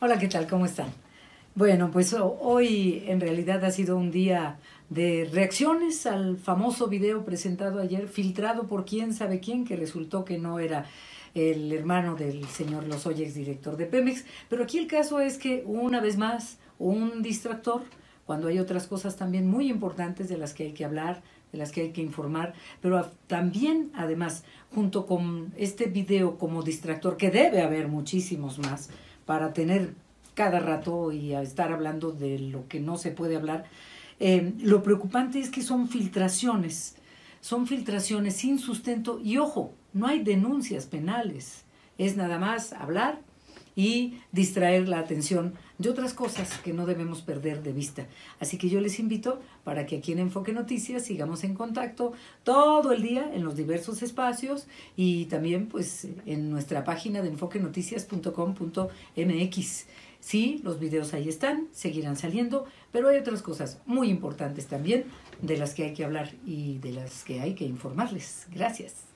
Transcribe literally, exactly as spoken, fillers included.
Hola, ¿qué tal? ¿Cómo están? Bueno, pues ho- hoy en realidad ha sido un día de reacciones al famoso video presentado ayer, filtrado por quién sabe quién, que resultó que no era el hermano del señor Lozoya, exdirector de Pemex. Pero aquí el caso es que, una vez más, un distractor, cuando hay otras cosas también muy importantes de las que hay que hablar, de las que hay que informar, pero a- también, además, junto con este video como distractor, que debe haber muchísimos más para tener cada rato y a estar hablando de lo que no se puede hablar. Eh, lo preocupante es que son filtraciones, son filtraciones sin sustento y ojo, no hay denuncias penales, es nada más hablar y distraer la atención de otras cosas que no debemos perder de vista. Así que yo les invito para que aquí en Enfoque Noticias sigamos en contacto todo el día en los diversos espacios y también pues en nuestra página de enfoque noticias punto com punto m x. Sí, los videos ahí están, seguirán saliendo, pero hay otras cosas muy importantes también de las que hay que hablar y de las que hay que informarles. Gracias.